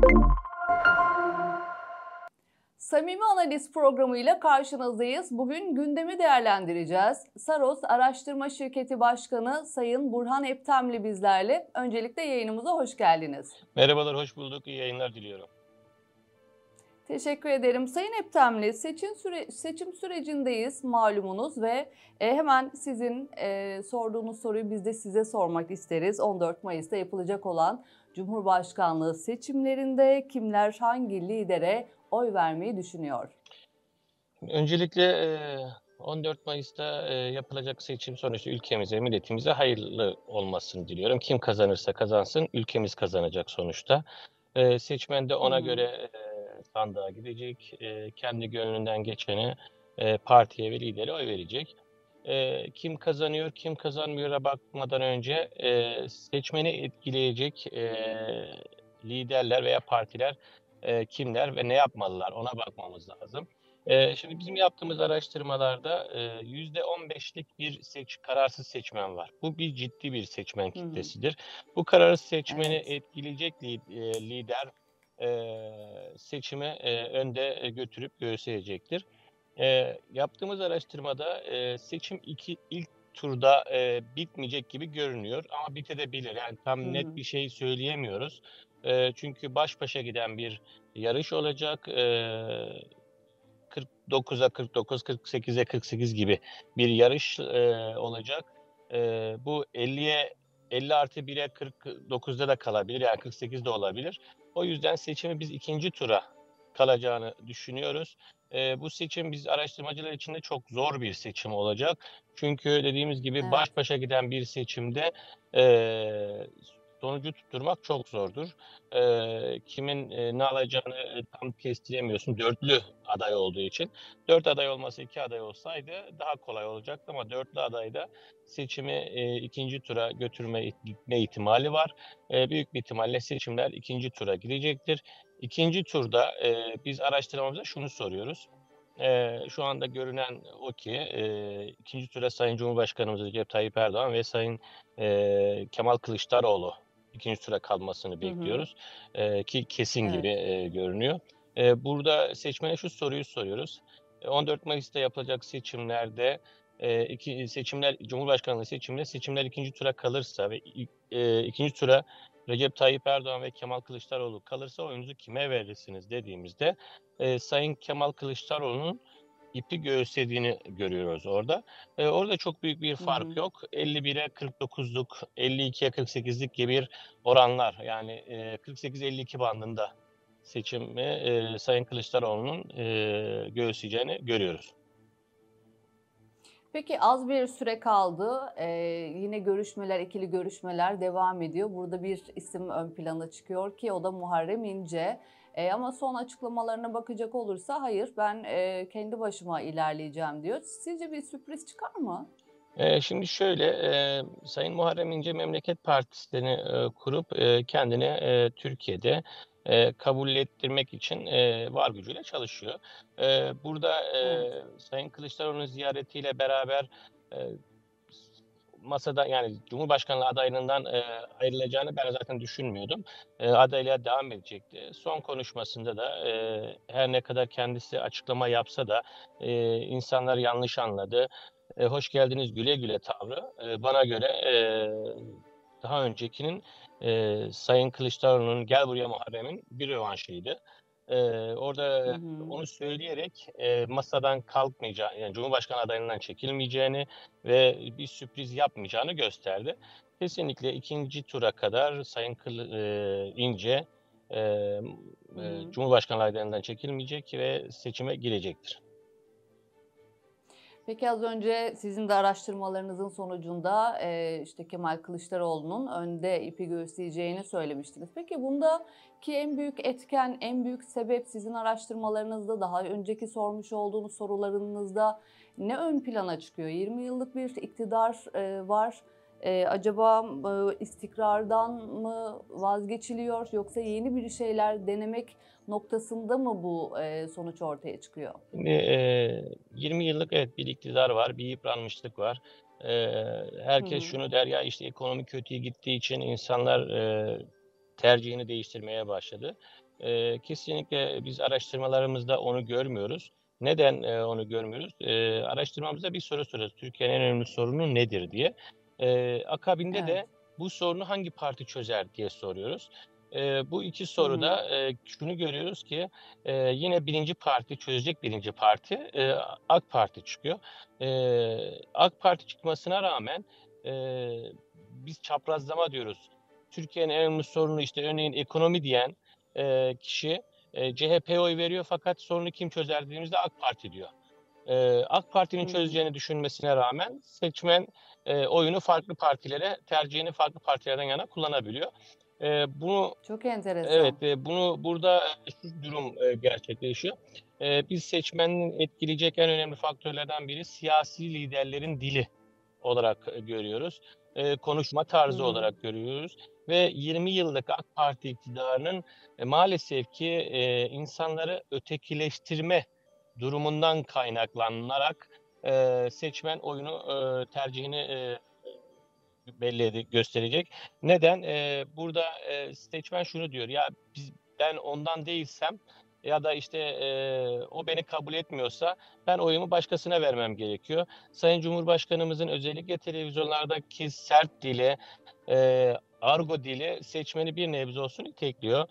Samimi Analiz programıyla karşınızdayız. Bugün gündemi değerlendireceğiz. Saros Araştırma Şirketi Başkanı Sayın Burhan Eptemli bizlerle. Öncelikle yayınımıza hoş geldiniz. Merhabalar, hoş bulduk. İyi yayınlar diliyorum. Teşekkür ederim. Sayın Eptemli, seçim sürecindeyiz malumunuz ve hemen sizin sorduğunuz soruyu biz de size sormak isteriz. 14 Mayıs'ta yapılacak olan Cumhurbaşkanlığı seçimlerinde kimler hangi lidere oy vermeyi düşünüyor? Öncelikle 14 Mayıs'ta yapılacak seçim sonuçta ülkemize, milletimize hayırlı olmasını diliyorum. Kim kazanırsa kazansın, ülkemiz kazanacak sonuçta. Seçmen de Hı ona hı. göre sandığa gidecek, kendi gönlünden geçeni partiye ve lidere oy verecek. Kim kazanıyor, kim kazanmıyor'a bakmadan önce seçmeni etkileyecek liderler veya partiler kimler ve ne yapmalılar ona bakmamız lazım. Şimdi bizim yaptığımız araştırmalarda %15'lik bir kararsız seçmen var. Bu bir ciddi bir seçmen Hı hı. kitlesidir. Bu kararsız seçmeni Evet. etkileyecek lider seçimi önde götürüp göğüsleyecektir. Yaptığımız araştırmada seçim ilk turda bitmeyecek gibi görünüyor ama bitebilir. Yani Hı tam net hı. bir şey söyleyemiyoruz. Çünkü baş başa giden bir yarış olacak. 49'a 49, 48'e 48 gibi bir yarış olacak. Bu 50+1'e 49'da da kalabilir. Yani 48 de olabilir. O yüzden seçimi biz ikinci tura kalacağını düşünüyoruz. Bu seçim biz araştırmacılar için de çok zor bir seçim olacak. Çünkü dediğimiz gibi Evet. baş başa giden bir seçimde eee, sonucu tutturmak çok zordur. Kimin ne alacağını tam kestiremiyorsun. Dörtlü aday olduğu için. 4 aday olması 2 aday olsaydı daha kolay olacaktı ama dörtlü adayda seçimi ikinci tura gitme ihtimali var. Büyük bir ihtimalle seçimler ikinci tura gidecektir. İkinci turda biz araştırmamızda şunu soruyoruz. Şu anda görünen o ki ikinci tura Sayın Cumhurbaşkanımız Recep Tayyip Erdoğan ve Sayın Kemal Kılıçdaroğlu ikinci tura kalmasını Hı hı. bekliyoruz. Ki kesin gibi Evet. görünüyor. Burada seçmene şu soruyu soruyoruz. 14 Mayıs'ta yapılacak seçimlerde Cumhurbaşkanlığı seçimler ikinci tura kalırsa ve ikinci tura Recep Tayyip Erdoğan ve Kemal Kılıçdaroğlu kalırsa oyunuzu kime verirsiniz dediğimizde Sayın Kemal Kılıçdaroğlu'nun ipi göğüslediğini görüyoruz orada. Orada çok büyük bir Hı fark hı. yok. 51'e 49'luk, 52'ye 48'lik gibi bir oranlar. Yani 48-52 bandında seçimi Sayın Kılıçdaroğlu'nun göğüsleyeceğini görüyoruz. Peki az bir süre kaldı. Yine ikili görüşmeler devam ediyor. Burada bir isim ön plana çıkıyor ki o da Muharrem İnce. Ama son açıklamalarına bakacak olursa hayır ben kendi başıma ilerleyeceğim diyor. Sizce bir sürpriz çıkar mı? Şimdi şöyle, Sayın Muharrem İnce Memleket Partisi'ni kurup kendini Türkiye'de kabul ettirmek için var gücüyle çalışıyor. Burada Evet. Sayın Kılıçdaroğlu'nun ziyaretiyle beraber e, masada yani Cumhurbaşkanlığı adaylığından ayrılacağını ben zaten düşünmüyordum. Adaylığa devam edecekti. Son konuşmasında da her ne kadar kendisi açıklama yapsa da insanlar yanlış anladı. Hoş geldiniz güle güle tavrı bana göre daha öncekinin Sayın Kılıçdaroğlu'nun gel buraya Muharrem'in bir rövanşıydı. Hı Orada hı. onu söyleyerek masadan kalkmayacağı, yani Cumhurbaşkanı adaylığından çekilmeyeceğini ve bir sürpriz yapmayacağını gösterdi. Kesinlikle ikinci tura kadar Sayın İnce e, Hı hı. Cumhurbaşkanı adaylığından çekilmeyecek ve seçime girecektir. Peki az önce sizin de araştırmalarınızın sonucunda işte Kemal Kılıçdaroğlu'nun önde ipi göstereceğini söylemiştiniz. Peki bundaki en büyük etken, en büyük sebep sizin araştırmalarınızda, daha önceki sormuş olduğunuz sorularınızda ne ön plana çıkıyor? 20 yıllık bir iktidar var. Acaba istikrardan mı vazgeçiliyor yoksa yeni bir şeyler denemek noktasında mı bu sonuç ortaya çıkıyor? Şimdi 20 yıllık evet bir iktidar var, bir yıpranmışlık var. Hı Herkes hı. şunu der ya işte ekonomi kötüye gittiği için insanlar tercihini değiştirmeye başladı. Kesinlikle biz araştırmalarımızda onu görmüyoruz. Neden onu görmüyoruz? Araştırmamızda bir soru soruyoruz. Türkiye'nin en önemli sorunu nedir diye. Akabinde Evet. de bu sorunu hangi parti çözer diye soruyoruz. Bu iki Hı hı. soruda şunu görüyoruz ki yine birinci parti çözecek birinci parti AK Parti çıkıyor. AK Parti çıkmasına rağmen biz çaprazlama diyoruz. Türkiye'nin en önemli sorunu işte örneğin ekonomi diyen kişi CHP'ye oy veriyor fakat sorunu kim çözer dediğimizde AK Parti diyor. AK Parti'nin Hı hı. çözeceğini düşünmesine rağmen seçmen oyunu farklı partilere, tercihini farklı partilerden yana kullanabiliyor. Bunu Çok evet, enteresan. bunu burada şu durum gerçekleşiyor. Biz seçmenin etkileyecek en önemli faktörlerden biri siyasi liderlerin dili olarak görüyoruz. Konuşma Hı tarzı hı. olarak görüyoruz ve 20 yıllık AK Parti iktidarının maalesef ki insanları ötekileştirme durumundan kaynaklanarak seçmen oyunu tercihini gösterecek. Neden? Burada seçmen şunu diyor, ya ben ondan değilsem ya da işte o beni kabul etmiyorsa ben oyumu başkasına vermem gerekiyor. Sayın Cumhurbaşkanımızın özellikle televizyonlardaki sert dili, argo dili seçmeni bir nebze olsun itekliyor.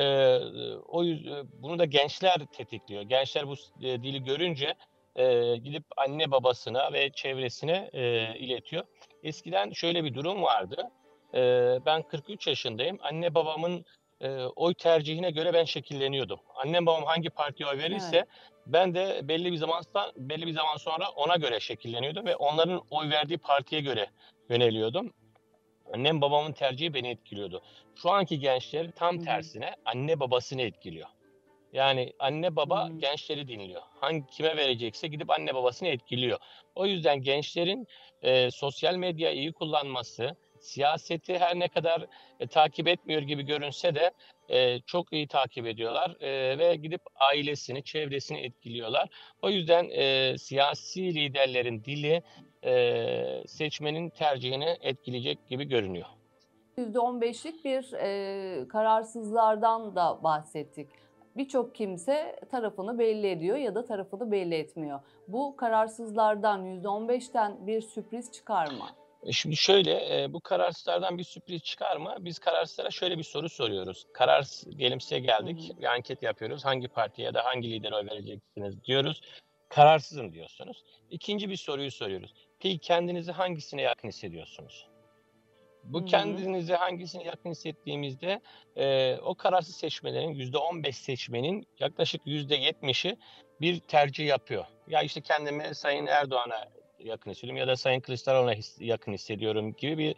O yüzden bunu da gençler tetikliyor. Gençler bu dili görünce gidip anne babasına ve çevresine iletiyor. Eskiden şöyle bir durum vardı. Ben 43 yaşındayım. Anne babamın oy tercihine göre ben şekilleniyordum. Annem babam hangi partiye oy Evet. verirse ben de belli bir zaman sonra ona göre şekilleniyordum ve onların oy verdiği partiye göre yöneliyordum. Annem babamın tercihi beni etkiliyordu. Şu anki gençler tam Hı hı. tersine anne babasını etkiliyor. Yani anne Hı baba hı. gençleri dinliyor. Kime verecekse gidip anne babasını etkiliyor. O yüzden gençlerin sosyal medyayı iyi kullanması, siyaseti her ne kadar takip etmiyor gibi görünse de çok iyi takip ediyorlar ve gidip ailesini, çevresini etkiliyorlar. O yüzden siyasi liderlerin dili seçmenin tercihini etkileyecek gibi görünüyor. %15'lik bir kararsızlardan da bahsettik. Birçok kimse tarafını belli ediyor ya da tarafını belli etmiyor. Bu kararsızlardan %15'ten bir sürpriz çıkar mı? Şimdi şöyle, bu kararsızlardan bir sürpriz çıkar mı? Biz kararsızlara şöyle bir soru soruyoruz. Diyelim size Hı geldik, hı. bir anket yapıyoruz. Hangi partiye ya da hangi lidere oy vereceksiniz diyoruz. Kararsızım diyorsunuz. İkinci bir soruyu soruyoruz. Peki kendinizi hangisine yakın hissediyorsunuz? Hı Bu hı. kendinizi hangisine yakın hissettiğimizde o kararsız seçmelerin %15 seçmenin yaklaşık %70'i bir tercih yapıyor. Ya işte kendimi Sayın Erdoğan'a yakın hissediyorum ya da Sayın Kılıçdaroğlu'na yakın hissediyorum gibi bir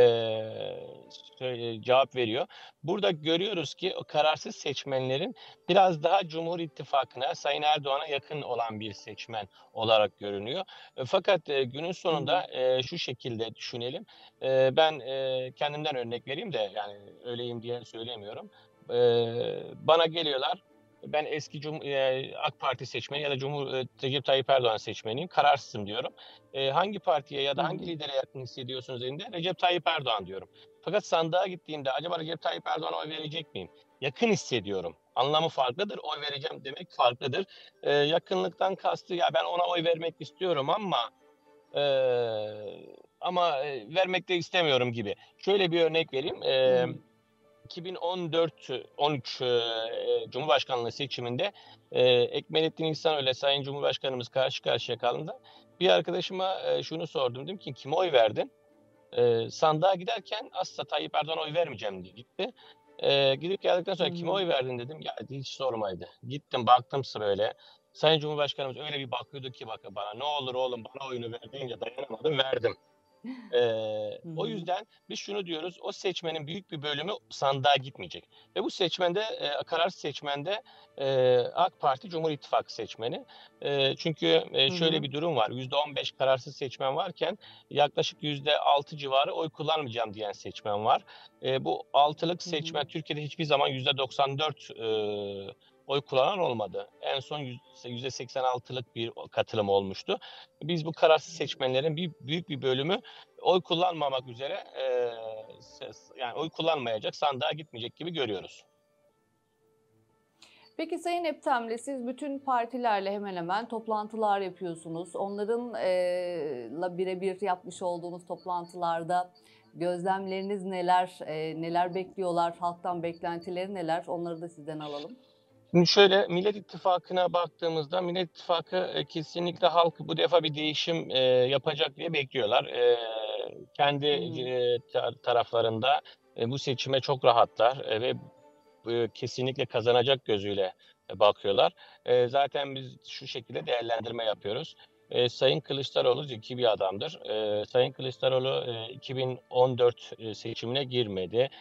cevap veriyor. Burada görüyoruz ki o kararsız seçmenlerin biraz daha Cumhur İttifakı'na, Sayın Erdoğan'a yakın olan bir seçmen olarak görünüyor. Fakat günün Hı hı. sonunda şu şekilde düşünelim. Ben kendimden örnek vereyim de yani öyleyim diye söylemiyorum. Bana geliyorlar. Ben eski AK Parti seçmeni ya da Recep Tayyip Erdoğan seçmeniyim. Kararsızım diyorum. Hangi partiye ya Hı da hangi hı. lidere yakın hissediyorsunuz dediğinde Recep Tayyip Erdoğan diyorum. Fakat sandığa gittiğimde acaba Recep Tayyip Erdoğan'a oy verecek miyim? Yakın hissediyorum. Anlamı farklıdır. Oy vereceğim demek farklıdır. Yakınlıktan kastı ya ben ona oy vermek istiyorum ama vermek de istemiyorum gibi. Şöyle bir örnek vereyim. Hı hı. 2014-13 Cumhurbaşkanlığı seçiminde Ekmelettin İhsanoğlu ile Sayın Cumhurbaşkanımız karşı karşıya kaldığında bir arkadaşıma şunu sordum. Dedim ki kime oy verdin? Sandığa giderken asla Tayyip Erdoğan'a oy vermeyeceğim diye gitti. Gidip geldikten Hı sonra kime hı. oy verdin dedim. Ya hiç sormaydı. Gittim baktım böyle. Sayın Cumhurbaşkanımız öyle bir bakıyordu ki bana ne olur oğlum bana oyunu ver deyince dayanamadım verdim. Hı O hı. yüzden biz şunu diyoruz, o seçmenin büyük bir bölümü sandığa gitmeyecek. Ve bu seçmende, kararsız seçmende AK Parti Cumhur İttifakı seçmeni. Çünkü Hı şöyle hı. bir durum var, %15 kararsız seçmen varken yaklaşık %6 civarı oy kullanmayacağım diyen seçmen var. Bu altılık Hı hı. seçmen Türkiye'de hiçbir zaman %94 oy kullanan olmadı. En son %86'lık bir katılım olmuştu. Biz bu kararsız seçmenlerin büyük bir bölümü oy kullanmamak üzere yani oy kullanmayacak, sandığa gitmeyecek gibi görüyoruz. Peki Sayın Eptemli, siz bütün partilerle hemen hemen toplantılar yapıyorsunuz. Onların la birebir yapmış olduğunuz toplantılarda gözlemleriniz neler, neler bekliyorlar, halktan beklentileri neler? Onları da sizden alalım. Şimdi şöyle, Millet İttifakı'na baktığımızda Millet İttifakı kesinlikle halkı bu defa bir değişim yapacak diye bekliyorlar. Kendi Hı hı. taraflarında bu seçime çok rahatlar ve kesinlikle kazanacak gözüyle bakıyorlar. Zaten biz şu şekilde değerlendirme yapıyoruz. Sayın Kılıçdaroğlu zeki bir adamdır. Sayın Kılıçdaroğlu 2014 seçimine girmedi.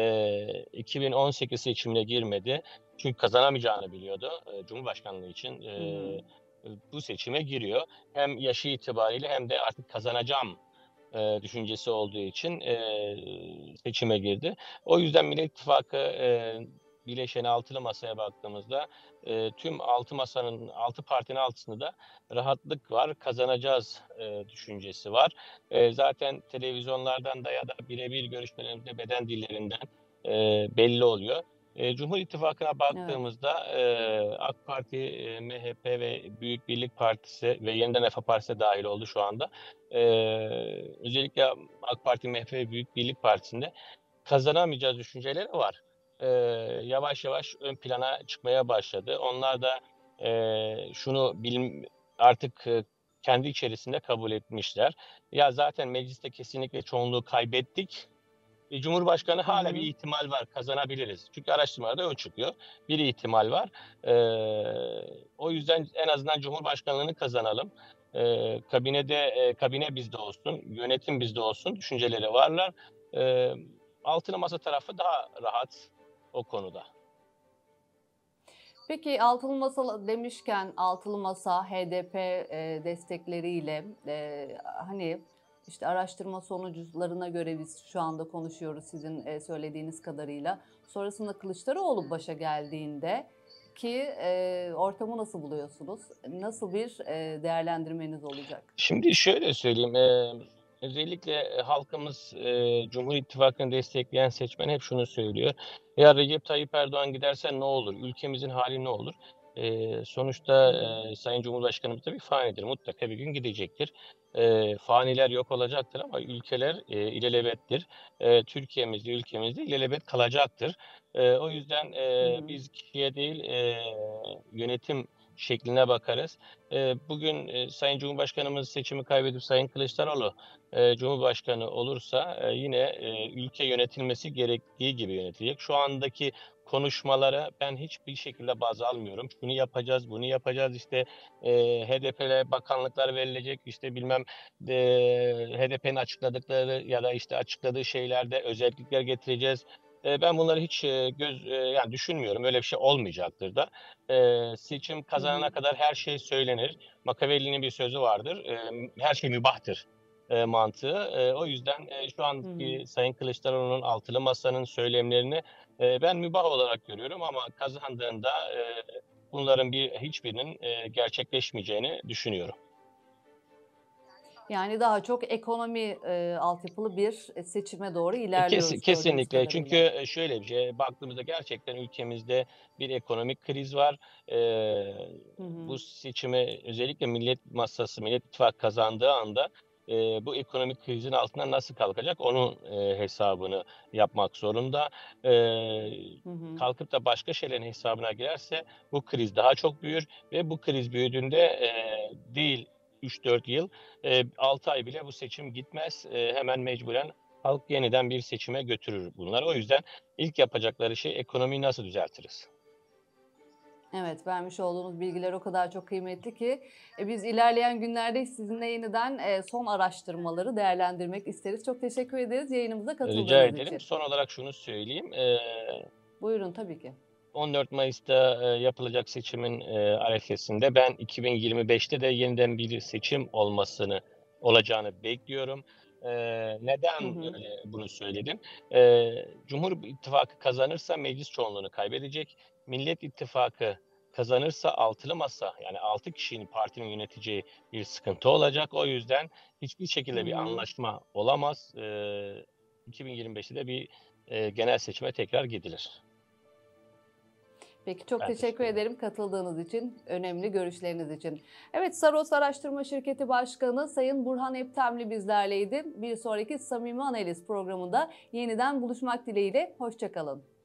2018 seçimine girmedi. Çünkü kazanamayacağını biliyordu Cumhurbaşkanlığı için. Hı hı. Bu seçime giriyor. Hem yaşı itibariyle hem de artık kazanacağım düşüncesi olduğu için seçime girdi. O yüzden Millet İttifakı bileşeni altılı masaya baktığımızda tüm altı partinin altısında da rahatlık var, kazanacağız düşüncesi var. Zaten televizyonlardan da ya da birebir görüşmelerimizde beden dillerinden belli oluyor. Cumhur İttifakı'na Evet. baktığımızda AK Parti, MHP ve Büyük Birlik Partisi ve Yeniden Refah Partisi de dahil oldu şu anda. Özellikle AK Parti, MHP ve Büyük Birlik Partisi'nde kazanamayacağız düşünceleri var. Yavaş yavaş ön plana çıkmaya başladı. Onlar da şunu artık kendi içerisinde kabul etmişler. Ya zaten mecliste kesinlikle çoğunluğu kaybettik. Cumhurbaşkanı Hı hala bir hı. ihtimal var, kazanabiliriz. Çünkü araştırmalarda o çıkıyor. Bir ihtimal var. O yüzden en azından Cumhurbaşkanlığını kazanalım. Kabine bizde olsun, yönetim bizde olsun düşünceleri varlar. Ee, Altılı Masa tarafı daha rahat o konuda. Peki altılı masa demişken altılı masa HDP destekleriyle hani işte araştırma sonuçlarına göre biz şu anda konuşuyoruz sizin söylediğiniz kadarıyla. Sonrasında Kılıçdaroğlu başa geldiğinde ki ortamı nasıl buluyorsunuz? Nasıl bir değerlendirmeniz olacak? Şimdi şöyle söyleyeyim, özellikle halkımız, Cumhur İttifakı'nı destekleyen seçmen hep şunu söylüyor: "Ya Recep Tayyip Erdoğan giderse ne olur? Ülkemizin hali ne olur?" Hı Sonuçta, hı. Sayın Cumhurbaşkanımız da bir fanidir. Mutlaka bir gün gidecektir. Faniler yok olacaktır ama ülkeler, ilelebettir. Türkiye'miz de ülkemiz de ilelebet kalacaktır. O yüzden, Hı hı. biz kişiye değil, yönetim şekline bakarız. Bugün Sayın Cumhurbaşkanımız seçimi kaybedip Sayın Kılıçdaroğlu Cumhurbaşkanı olursa yine ülke yönetilmesi gerektiği gibi yönetilecek. Şu andaki konuşmalara ben hiçbir şekilde baz almıyorum. Şunu yapacağız, bunu yapacağız, işte HDP'ye bakanlıklar verilecek, işte bilmem HDP'nin açıkladıkları ya da işte açıkladığı şeylerde özellikler getireceğiz. Ben bunları hiç yani düşünmüyorum. Öyle bir şey olmayacaktır da. Seçim Hı hı. kazanana kadar her şey söylenir. Machiavelli'nin bir sözü vardır. Her şey mübahtır mantığı. O yüzden şu Hı hı. anki Sayın Kılıçdaroğlu'nun altılı masanın söylemlerini ben mübah olarak görüyorum ama kazandığında bunların hiçbirinin gerçekleşmeyeceğini düşünüyorum. Yani daha çok ekonomi altyapılı bir seçime doğru ilerliyoruz gördüğümüz Kesinlikle. kadarıyla. Çünkü şöyle bir şey, baktığımızda gerçekten ülkemizde bir ekonomik kriz var. Hı Bu hı. seçimi özellikle Millet İttifakı kazandığı anda bu ekonomik krizin altından nasıl kalkacak onun hesabını yapmak zorunda. Hı hı. Kalkıp da başka şeylerin hesabına girerse bu kriz daha çok büyür ve bu kriz büyüdüğünde değil 3-4 yıl, 6 ay bile bu seçim gitmez. Hemen mecburen halk yeniden bir seçime götürür bunlar. O yüzden ilk yapacakları şey ekonomiyi nasıl düzeltiriz? Evet, vermiş olduğunuz bilgiler o kadar çok kıymetli ki biz ilerleyen günlerde sizinle yeniden son araştırmaları değerlendirmek isteriz. Çok teşekkür ederiz yayınımıza Rica katıldığınız ederim. için. Son olarak şunu söyleyeyim. Buyurun tabii ki. 14 Mayıs'ta yapılacak seçimin arefesinde ben 2025'te de yeniden bir seçim olacağını bekliyorum. Hı Neden hı. öyle bunu söyledim? Cumhur İttifakı kazanırsa meclis çoğunluğunu kaybedecek. Millet İttifakı kazanırsa altılı masa, yani 6 kişinin partinin yöneteceği bir sıkıntı olacak. O yüzden hiçbir Hı şekilde bir hı. anlaşma olamaz. 2025'te de bir genel seçime tekrar gidilir. Peki çok Ben teşekkür ederim. ederim katıldığınız için, önemli görüşleriniz için. Evet, Saros Araştırma Şirketi Başkanı Sayın Burhan Eptemli bizlerleydi. Bir sonraki Samimi Analiz programında yeniden buluşmak dileğiyle, hoşça kalın.